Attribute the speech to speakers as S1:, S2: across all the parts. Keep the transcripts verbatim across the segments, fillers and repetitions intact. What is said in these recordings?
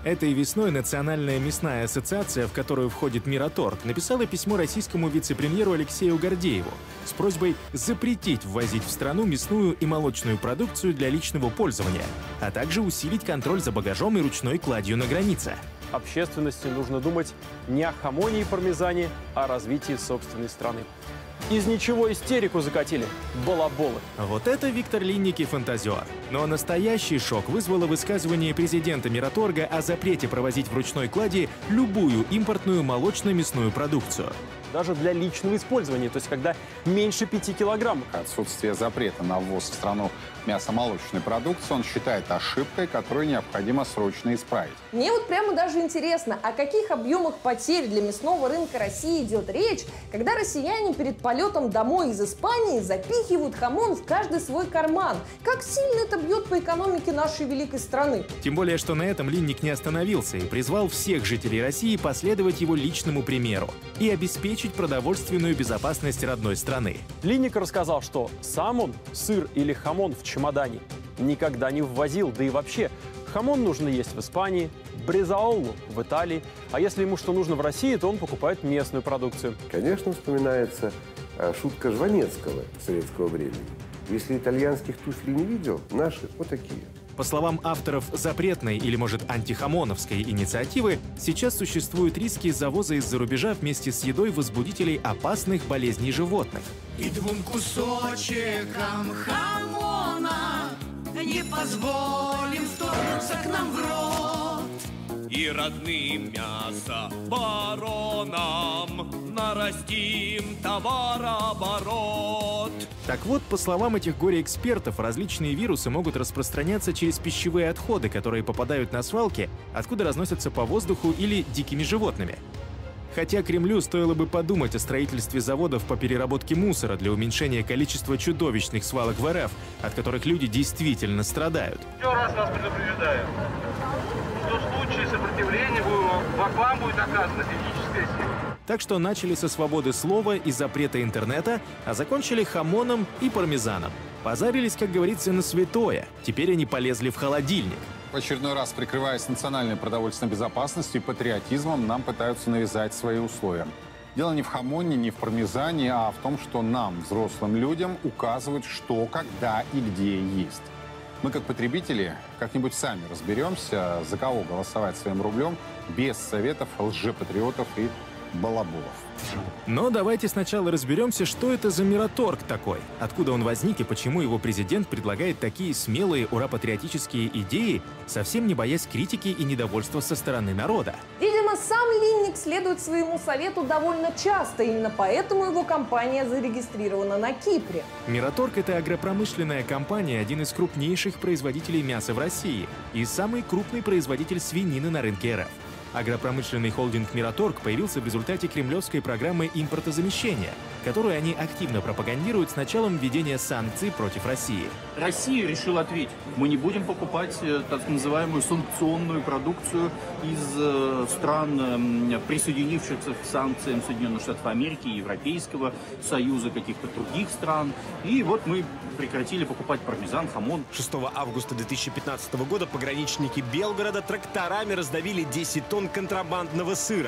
S1: Этой весной Национальная мясная ассоциация, в которую входит Мираторг, написала письмо российскому вице-премьеру Алексею Гордееву с просьбой запретить ввозить в страну мясную и молочную продукцию для личного пользования, а также усилить контроль за багажом и ручной кладью на границе.
S2: Общественности нужно думать не о хамоне и пармезане, а о развитии собственной страны. Из ничего истерику закатили балаболы.
S1: Вот это Виктор Линник и фантазер. Но настоящий шок вызвало высказывание президента Мираторга о запрете провозить в ручной клади любую импортную молочно-мясную продукцию.
S2: Даже для личного использования, то есть когда меньше пяти килограмм.
S3: Отсутствие запрета на ввоз в страну мясо-молочной продукции он считает ошибкой, которую необходимо срочно исправить.
S4: Мне вот прямо даже интересно, о каких объемах потерь для мясного рынка России идет речь, когда россияне перед полетом домой из Испании запихивают хамон в каждый свой карман. Как сильно это бьет по экономике нашей великой страны?
S1: Тем более, что на этом Линник не остановился и призвал всех жителей России последовать его личному примеру и обеспечить продовольственную безопасность родной страны.
S2: Линник рассказал, что сам он сыр или хамон в чемодане никогда не ввозил, да и вообще хамон нужно есть в Испании, бризаоллу в Италии, а если ему что нужно в России, то он покупает местную продукцию.
S5: Конечно, вспоминается э, шутка Жванецкого советского времени. Если итальянских туфель не видел, наши вот такие.
S1: По словам авторов запретной или, может, антихамоновской инициативы, сейчас существуют риски завоза из-за рубежа вместе с едой возбудителей опасных болезней животных.
S6: И двум кусочкам хамона не позволим вторгнуться к нам в рот. И родным мясо баронам нарастим товарооборот.
S1: Так вот, по словам этих горе-экспертов, различные вирусы могут распространяться через пищевые отходы, которые попадают на свалки, откуда разносятся по воздуху или дикими животными. Хотя Кремлю стоило бы подумать о строительстве заводов по переработке мусора для уменьшения количества чудовищных свалок в РФ, от которых люди действительно страдают.
S7: Еще раз вас предупреждаю, что в случае сопротивления вам будет оказана физическая сила.
S1: Так что начали со свободы слова и запрета интернета, а закончили хамоном и пармезаном. Позарились, как говорится, на святое. Теперь они полезли в холодильник.
S3: В очередной раз, прикрываясь национальной продовольственной безопасностью и патриотизмом, нам пытаются навязать свои условия. Дело не в хамоне, не в пармезане, а в том, что нам, взрослым людям, указывают, что, когда и где есть. Мы, как потребители, как-нибудь сами разберемся, за кого голосовать своим рублем, без советов лжепатриотов и балаболов.
S1: Но давайте сначала разберемся, что это за Мираторг такой, откуда он возник и почему его президент предлагает такие смелые ура-патриотические идеи, совсем не боясь критики и недовольства со стороны народа.
S4: Видимо, сам Линник следует своему совету довольно часто, именно поэтому его компания зарегистрирована на Кипре.
S1: Мираторг — это агропромышленная компания, один из крупнейших производителей мяса в России и самый крупный производитель свинины на рынке РФ. Агропромышленный холдинг «Мираторг» появился в результате кремлевской программы импортозамещения, которую они активно пропагандируют с началом введения санкций против России.
S8: Россия решила ответить. Мы не будем покупать так называемую санкционную продукцию из стран, присоединившихся к санкциям Соединенных Штатов Америки, Европейского Союза, каких-то других стран. И вот мы прекратили покупать пармезан, хамон.
S9: шестого августа две тысячи пятнадцатого года пограничники Белгорода тракторами раздавили десять тонн контрабандного сыра.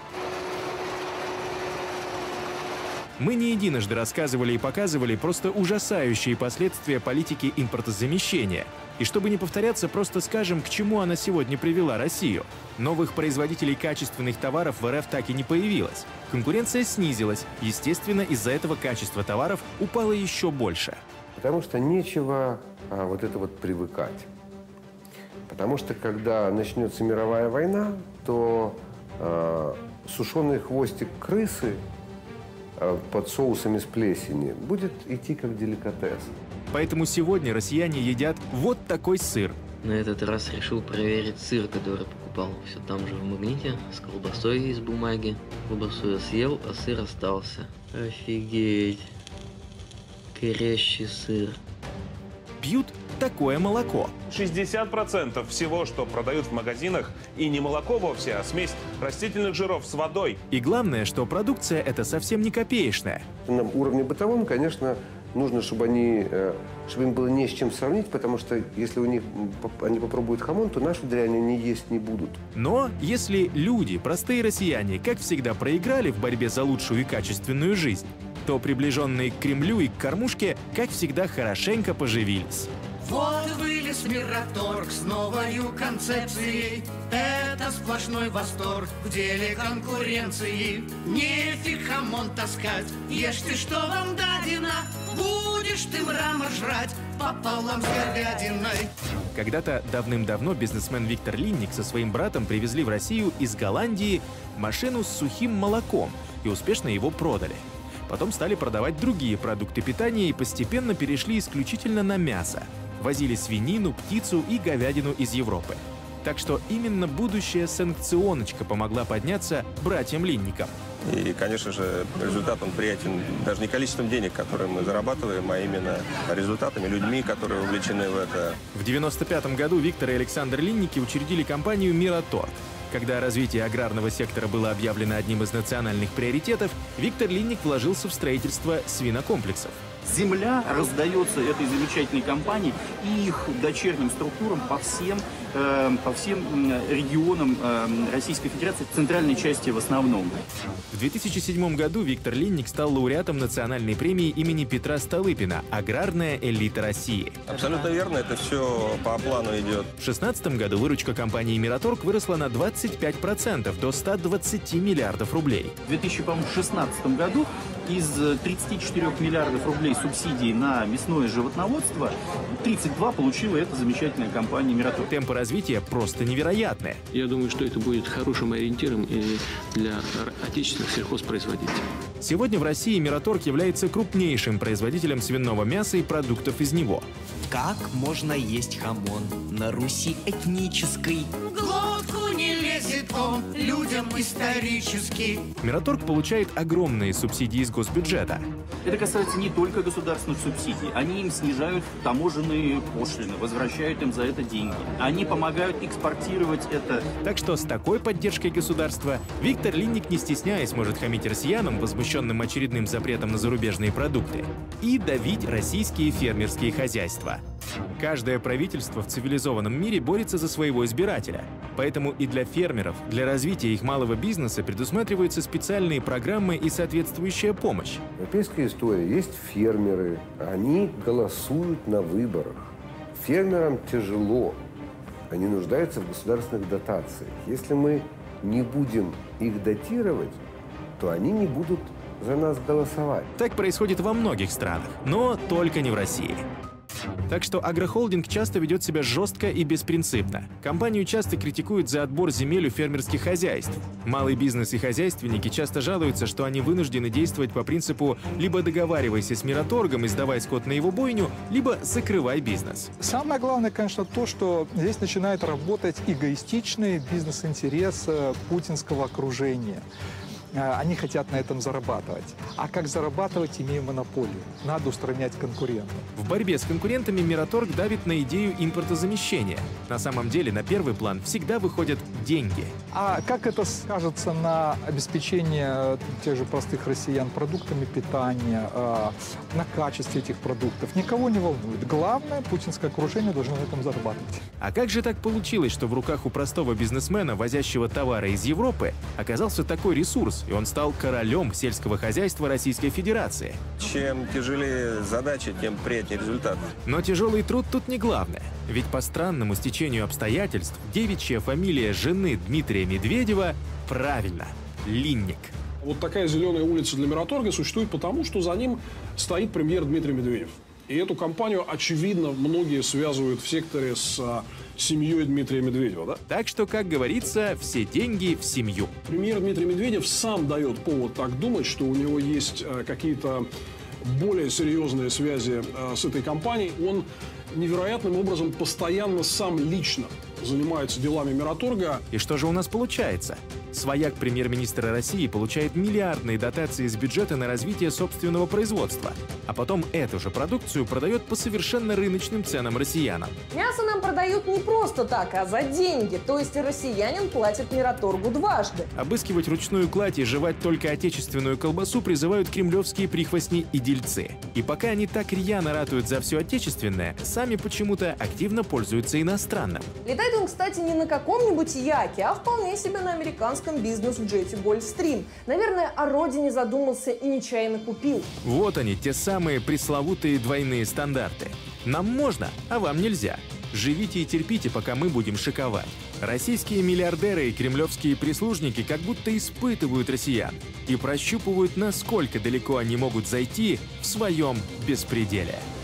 S1: Мы не единожды рассказывали и показывали просто ужасающие последствия политики импортозамещения. И чтобы не повторяться, просто скажем, к чему она сегодня привела Россию. Новых производителей качественных товаров в РФ так и не появилось. Конкуренция снизилась. Естественно, из-за этого качество товаров упало еще больше.
S5: Потому что нечего а, вот это вот привыкать. Потому что когда начнется мировая война, то э, сушеный хвостик крысы э, под соусами с плесени будет идти как деликатес.
S1: Поэтому сегодня россияне едят вот такой сыр.
S10: На этот раз решил проверить сыр, который покупал все там же в Магните, с колбасой из бумаги. Колбасу я съел, а сыр остался. Офигеть. Горящий сыр.
S1: Пьют такое молоко.
S11: шестьдесят процентов всего, что продают в магазинах, и не молоко вовсе, а смесь растительных жиров с водой.
S1: И главное, что продукция эта совсем не копеечная.
S5: На уровне бытовом, конечно, нужно, чтобы они, чтобы им было не с чем сравнить, потому что если у них они попробуют хамон, то нашу дрянь они есть не будут.
S1: Но если люди, простые россияне, как всегда проиграли в борьбе за лучшую и качественную жизнь, то приближенные к Кремлю и к кормушке, как всегда, хорошенько поживились.
S6: Вот вылез Мираторг с новою концепцией. Это сплошной восторг в деле конкуренции. Нефиг хамон таскать, ешь ты, что вам дадено. Будешь ты мрамор жрать пополам с говядиной.
S1: Когда-то давным-давно бизнесмен Виктор Линник со своим братом привезли в Россию из Голландии машину с сухим молоком и успешно его продали. Потом стали продавать другие продукты питания и постепенно перешли исключительно на мясо. Возили свинину, птицу и говядину из Европы. Так что именно будущая санкционочка помогла подняться братьям Линникам.
S12: И, конечно же, результат он приятен даже не количеством денег, которые мы зарабатываем, а именно результатами, людьми, которые увлечены в это.
S1: В девяносто пятом году Виктор и Александр Линники учредили компанию «Мираторг». Когда развитие аграрного сектора было объявлено одним из национальных приоритетов, Виктор Линник вложился в строительство свинокомплексов.
S8: Земля раздается этой замечательной компании и их дочерним структурам по всем, э, по всем регионам э, Российской Федерации, в центральной части в основном.
S1: В две тысячи седьмом году Виктор Линник стал лауреатом национальной премии имени Петра Столыпина «Аграрная элита России».
S12: Абсолютно верно, это все по плану идет.
S1: В две тысячи шестнадцатом году выручка компании «Мираторг» выросла на двадцать пять процентов до ста двадцати миллиардов рублей.
S8: В две тысячи шестнадцатом году из тридцати четырёх миллиардов рублей субсидий на мясное животноводство тридцать два получила эта замечательная компания «Мираторг».
S1: Темпы развития просто невероятные.
S13: Я думаю, что это будет хорошим ориентиром и для отечественных сельхозпроизводителей.
S1: Сегодня в России «Мираторг» является крупнейшим производителем свиного мяса и продуктов из него.
S14: Как можно есть хамон на Руси этнической?
S6: Глотку не лезет он людям исторически.
S1: «Мираторг» получает огромные субсидии из госбюджета.
S8: Это касается не только государственных субсидий. Они им снижают таможенные пошлины, возвращают им за это деньги. Они помогают экспортировать это.
S1: Так что с такой поддержкой государства Виктор Линник, не стесняясь, может хамить россиянам, возмущенным очередным запретом на зарубежные продукты, и давить российские фермерские хозяйства. Каждое правительство в цивилизованном мире борется за своего избирателя. Поэтому и для фермеров, для развития их малого бизнеса предусматриваются специальные программы и соответствующая помощь.
S5: Европейская история. Есть фермеры. Они голосуют на выборах. Фермерам тяжело. Они нуждаются в государственных дотациях. Если мы не будем их датировать, то они не будут за нас голосовать.
S1: Так происходит во многих странах, но только не в России. Так что агрохолдинг часто ведет себя жестко и беспринципно. Компанию часто критикуют за отбор земель у фермерских хозяйств. Малый бизнес и хозяйственники часто жалуются, что они вынуждены действовать по принципу «либо договаривайся с Мираторгом и сдавай скот на его бойню, либо закрывай бизнес».
S15: Самое главное, конечно, то, что здесь начинает работать эгоистичный бизнес-интерес путинского окружения. Они хотят на этом зарабатывать. А как зарабатывать, имея монополию? Надо устранять конкурентов.
S1: В борьбе с конкурентами Мираторг давит на идею импортозамещения. На самом деле на первый план всегда выходят деньги.
S15: А как это скажется на обеспечении тех же простых россиян продуктами питания, на качестве этих продуктов? Никого не волнует. Главное, путинское окружение должно на этом зарабатывать.
S1: А как же так получилось, что в руках у простого бизнесмена, возящего товары из Европы, оказался такой ресурс, и он стал королем сельского хозяйства Российской Федерации?
S12: Чем тяжелее задача, тем приятнее результат.
S1: Но тяжелый труд тут не главное. Ведь по странному стечению обстоятельств девичья фамилия жены Дмитрия Медведева правильно – Линник.
S16: Вот такая зеленая улица для Мираторга существует потому, что за ним стоит премьер Дмитрий Медведев. И эту компанию, очевидно, многие связывают в секторе с а, семьей Дмитрия Медведева. Да?
S1: Так что, как говорится, все деньги в семью.
S16: Премьер Дмитрий Медведев сам дает повод так думать, что у него есть а, какие-то более серьезные связи а, с этой компанией. Он невероятным образом постоянно сам лично занимается делами Мираторга.
S1: И что же у нас получается? Свояк премьер-министра России получает миллиардные дотации из бюджета на развитие собственного производства, а потом эту же продукцию продает по совершенно рыночным ценам россиянам.
S4: Мясо нам продают не просто так, а за деньги, то есть россиянин платит Мираторгу дважды.
S1: Обыскивать ручную кладь и жевать только отечественную колбасу призывают кремлевские прихвостни и дельцы. И пока они так рьяно ратуют за все отечественное, сами почему-то активно пользуются иностранным.
S4: Летает он, кстати, не на каком-нибудь яке, а вполне себе на американском бизнес-джете Гольфстрим. Наверное, о родине задумался и нечаянно купил.
S1: Вот они, те самые пресловутые двойные стандарты. Нам можно, а вам нельзя. Живите и терпите, пока мы будем шиковать. Российские миллиардеры и кремлевские прислужники как будто испытывают россиян и прощупывают, насколько далеко они могут зайти в своем беспределе.